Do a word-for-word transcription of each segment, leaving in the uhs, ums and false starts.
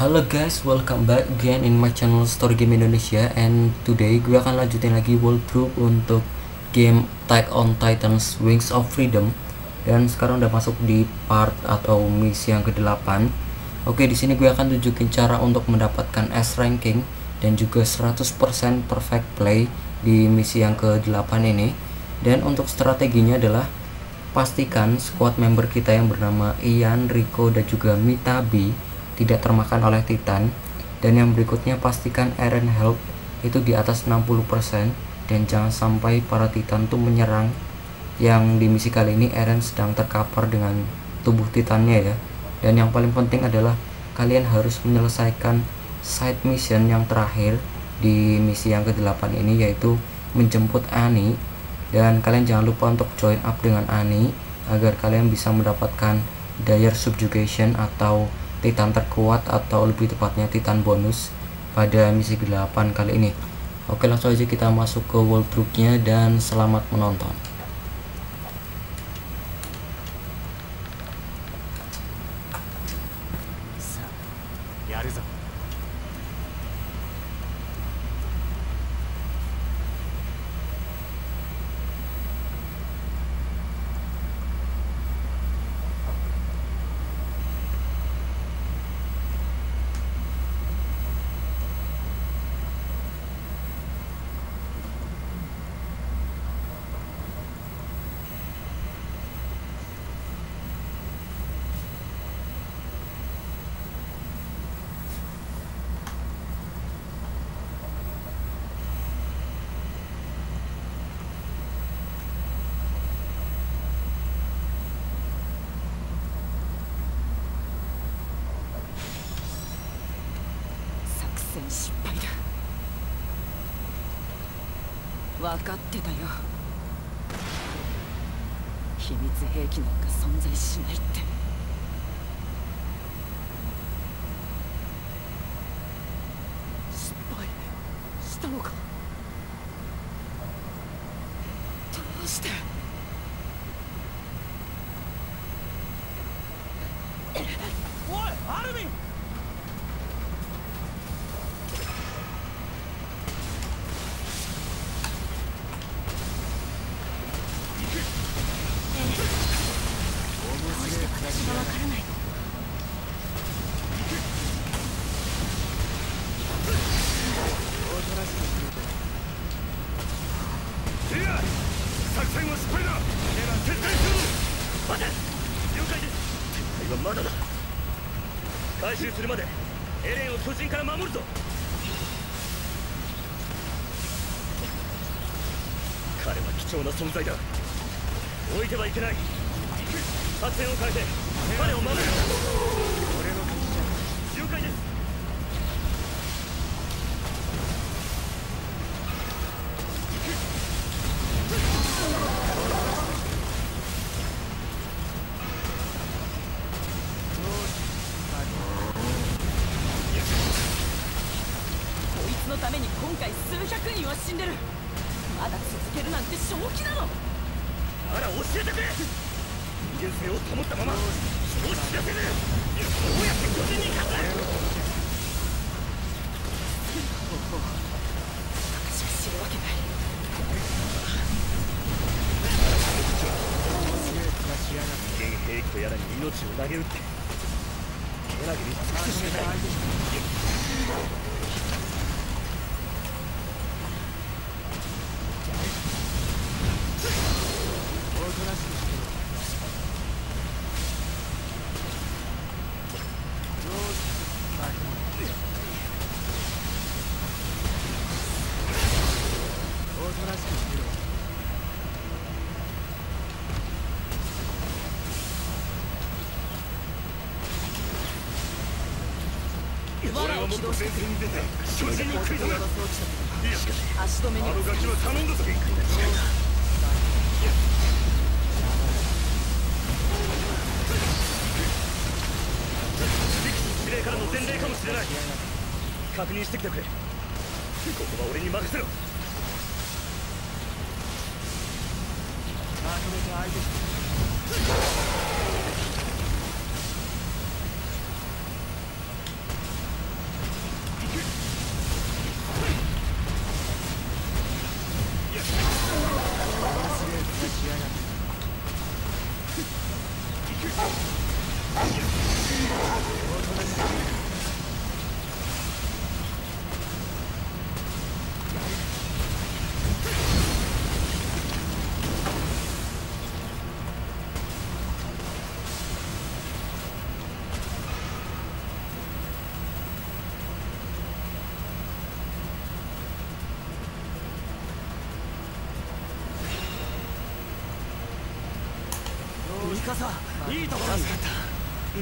Halo guys, welcome back again in my channel Story Game Indonesia. And today gue akan lanjutin lagi walkthrough untuk game Attack on Titans Wings of Freedom. Dan sekarang udah masuk di part atau misi yang kedelapan. Oke, di sini gue akan tunjukin cara untuk mendapatkan S ranking dan juga seratus persen perfect play di misi yang kedelapan ini. Dan untuk strateginya adalah pastikan squad member kita yang bernama Ian, Rico, dan juga Mitabi tidak termakan oleh Titan. Dan yang berikutnya, pastikan Eren health itu di atas enam puluh persen dan jangan sampai para Titan tuh menyerang. Yang di misi kali ini Eren sedang terkapar dengan tubuh Titannya ya. Dan yang paling penting adalah kalian harus menyelesaikan side mission yang terakhir di misi yang kedelapan ini, yaitu menjemput Annie. Dan kalian jangan lupa untuk join up dengan Annie agar kalian bisa mendapatkan Dire Subjugation atau Titan terkuat, atau lebih tepatnya Titan bonus pada misi kedelapan kali ini. Oke, langsung aja kita masuk ke walkthrough-nya dan selamat menonton. 分かってたよ。秘密兵器なんか存在しないって。失敗したのか。どうして。おい、アルミン。私がわからないの。いや、作戦は失敗だ。撤退する。待て。了解です。撤退はまだだ。回収するまでエレンを巨人から守るぞ。彼は貴重な存在だ。置いてはいけない。作戦を変えて彼を守る。俺の勝ちじゃ。了解です。こいつのために今回数百人は死んでる。まだ続けるなんて正気なの。なら教えてくれ。人間性を保ったまま人を知らせる。どうやって巨人に勝つ。方法私が知るわけない。原兵器とやらに命を投げ打ってけなげに尽くすしかない。おとなしくしてろ。俺はもっと前線に出て巨人に食い止める。いやしかし足止めにあのガキは頼んだぞ。限界が近いな。司令からの前例かもしれない。確認してきてくれ。ここは俺に任せろ。まとめて相手してさ、いいところに。助かった。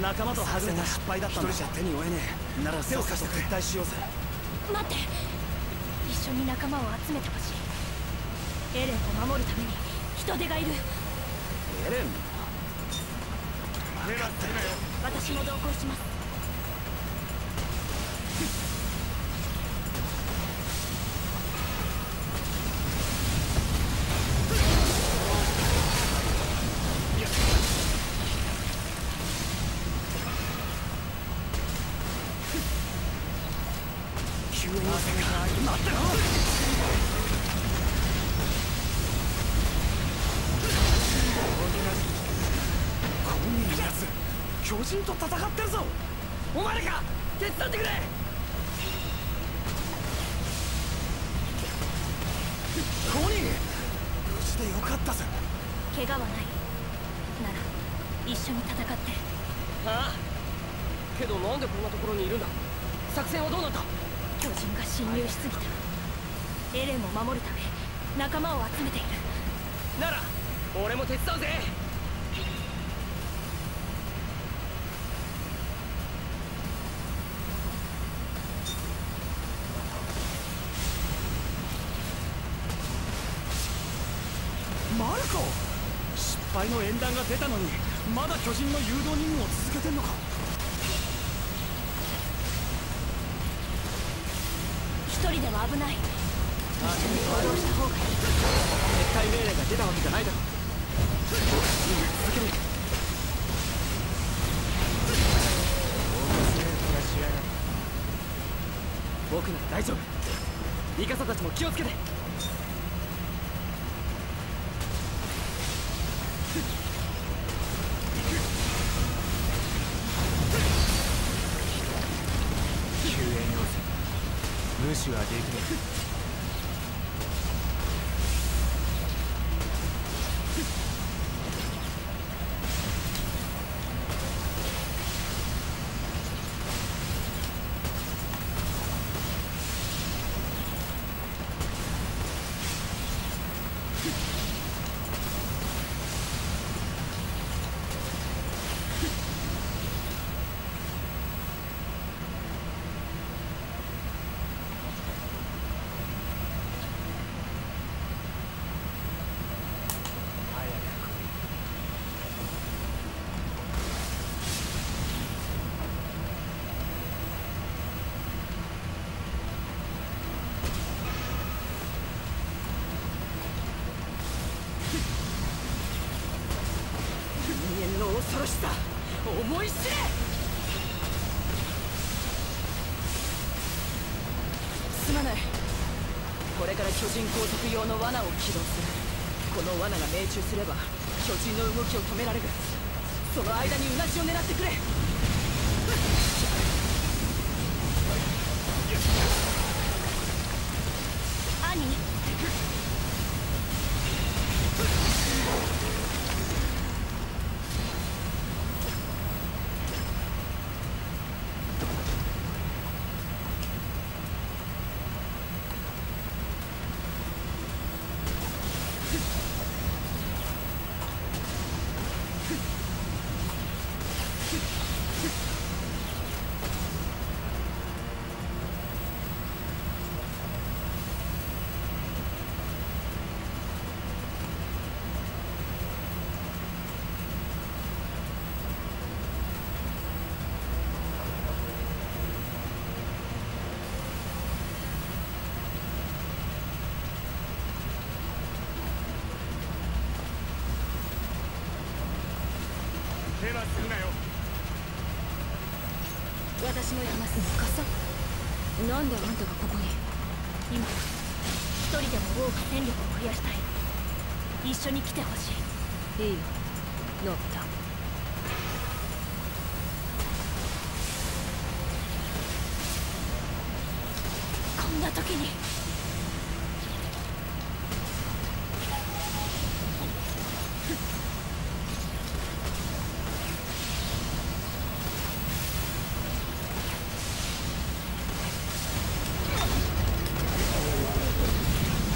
仲間とはぐれた失敗だったんだ。一人じゃ手に負えねえ。なら手を貸して撤退しようぜ。 待って、一緒に仲間を集めてほしい。エレンを守るために人手がいる。 エレン？ 私も同行します。 救援要請が待ってろ。巨人と戦ってるぞ。お前らか手伝ってくれ。コニー、無事でよかったぜ。 怪我はないなら一緒に戦って。 ああ、けどなんでこんなところにいるんだ。作戦はどうなった。 巨人が侵入しすぎた。エレンを守るため仲間を集めている。 なら俺も手伝うぜ。マルコ、失敗の縁談が出たのにまだ巨人の誘導任務を続けてんのか。 一人では危ない。一緒に行動した方がいい。 撤退命令が出たわけじゃないだろ。続ける。僕なら大丈夫。ミカサたちも気をつけて。救援要請無視はできない。恐ろしさ思い知れ。すまない。これから巨人拘束用の罠を起動する。この罠が命中すれば巨人の動きを止められる。その間にうなじを狙ってくれ。 兄、 手はするなよ。 私も行きます。ミカサ、なんであんたがここに。今一人でも多く戦力を増やしたい。一緒に来てほしい。いいよ、ノッタ。こんな時に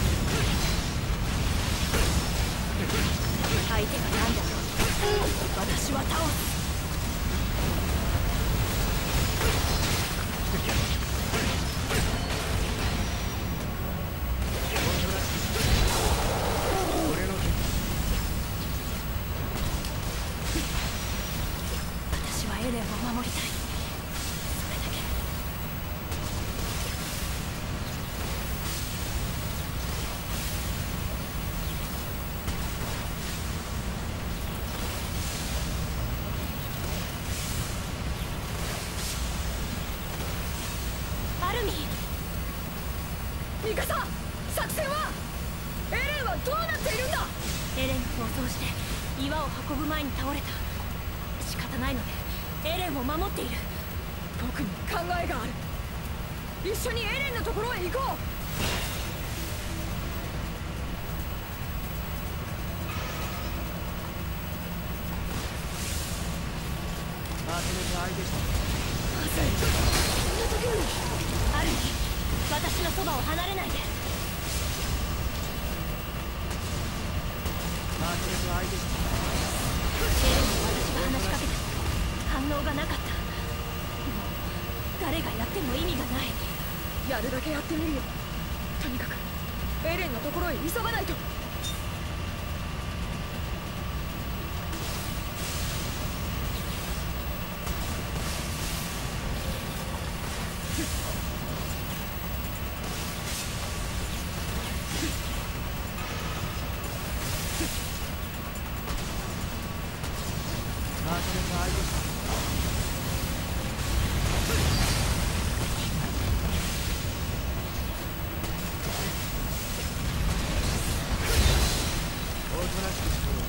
相手が何だろう。私アルミミカサ、作戦は？エレンはどうなっているんだ？エレンが逃走して岩を運ぶ前に倒れた。仕方ないのでエレンを守っている。僕に考えがある。一緒にエレンのところへ行こう。 まとめて相手した。 まずい、そんな時に。アルミ、私のそばを離れないで。 まとめて相手した。 エレンに私が話しかけても反応がなかった。もう誰がやっても意味がない。やるだけやってみるよ。とにかくエレンのところへ急がないと。 まとめて相手した。おとなしくしろ。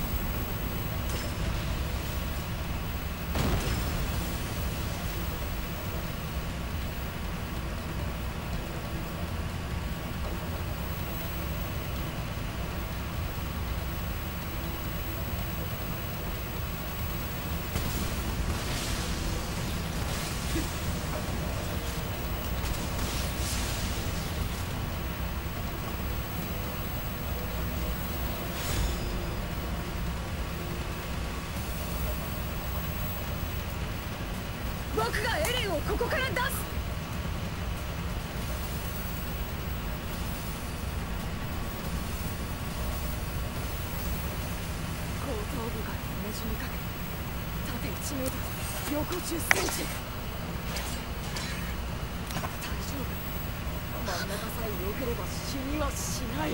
僕がエレンをここから出す。後頭部からねじにかけ、縦いちメートル、横じゅっセンチ。大丈夫。真ん中さえ避ければ死にはしない。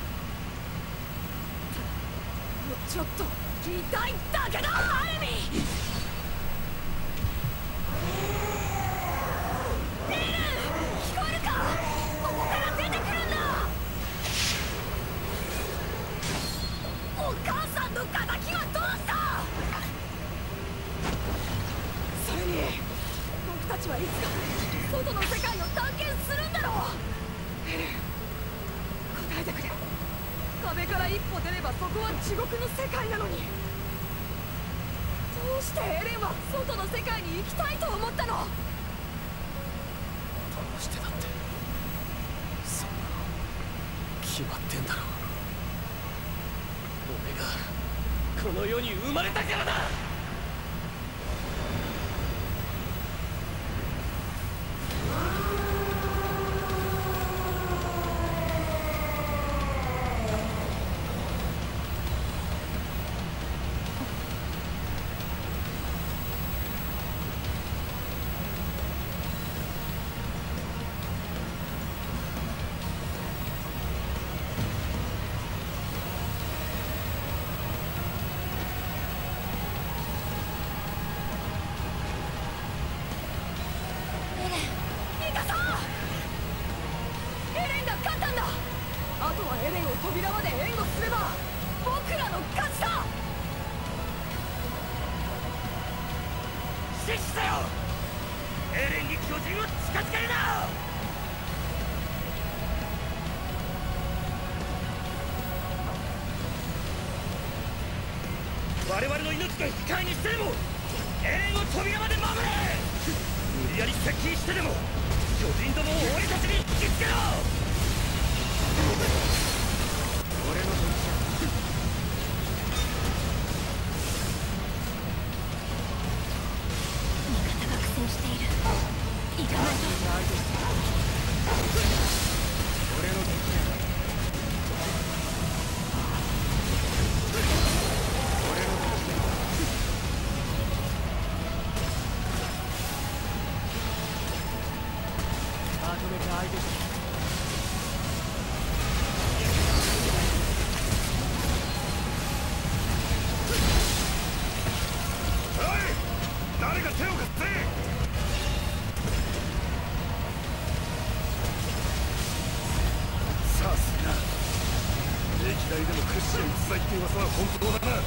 ただもうちょっと痛いだけだ。アルミ、聞こえるか？ここから出てくるんだ。お母さんの敵はどうした？それに僕たちはいつか外の世界を探検するんだろう。エレン、答えてくれ。壁から一歩出ればそこは地獄の世界なのに、どうしてエレンは外の世界に行きたいと思ったの？ どうしてだって、そんなの決まってんだろ。俺がこの世に生まれたからだ。 扉まで援護すれば僕らの勝ちだ。 指揮せよ。エレンに巨人を近づけるな。我々の命の引き換えにしてでもエレンを扉まで守れ。無理やり接近してでも巨人どもを俺たちに引きつけろ。俺の敵だ。 味方が苦戦している。行かないと。 俺の敵だ。俺の敵だ。まとめて相手して。誰か手を貸して。 代でも屈指の逸材って噂は本当だな。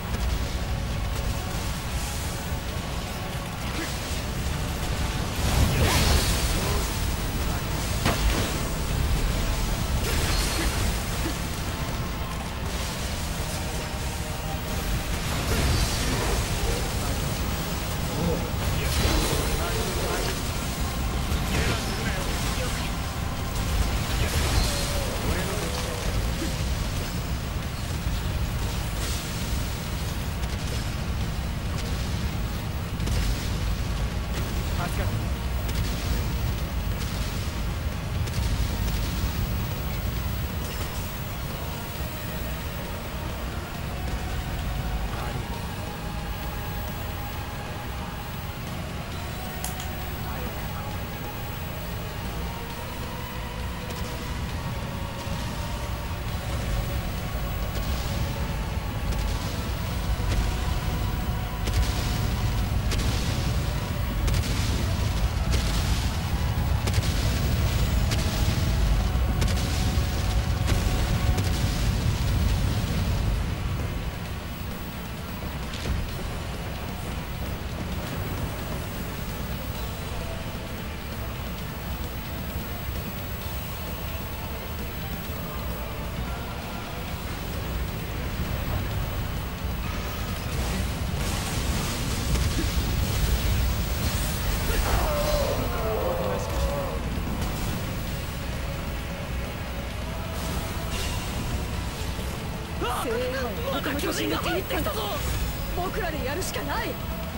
制覇を他の巨人が手に入ったぞ。僕らでやるしかない。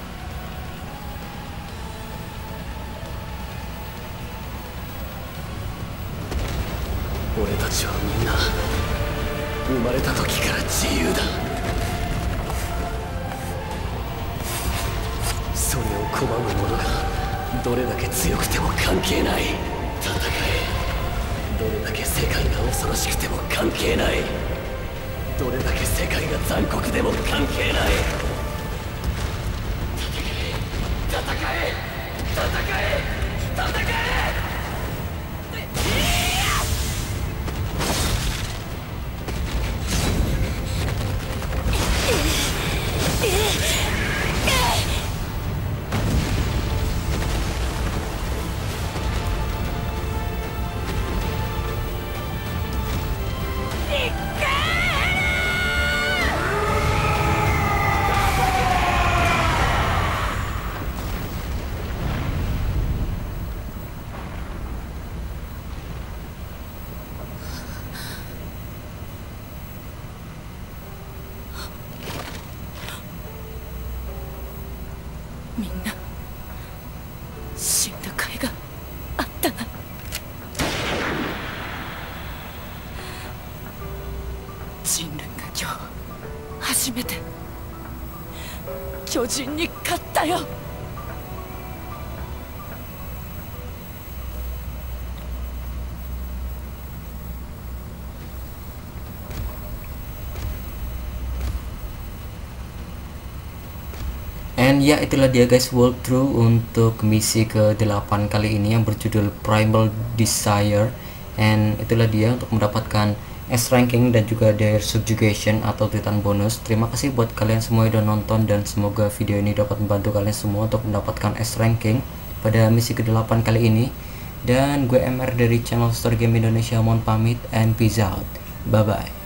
俺たちはみんな生まれた時から自由だ。それを拒む者がどれだけ強くても関係ない。戦え。どれだけ世界が恐ろしくても関係ない。どれだけ世界が残酷でも関係ない。戦え戦え戦え戦え。 みんな死んだ甲斐があったな。人類が今日初めて巨人に勝ったよ。 And ya itulah dia guys walkthrough untuk misi ke delapan kali ini yang berjudul Primal Desire. And itulah dia untuk mendapatkan S ranking dan juga their subjugation atau titan bonus. Terima kasih buat kalian semua yang udah nonton dan semoga video ini dapat membantu kalian semua untuk mendapatkan S ranking pada misi ke delapan kali ini. Dan gue M R dari channel Story Game Indonesia mohon pamit and peace out. Bye bye.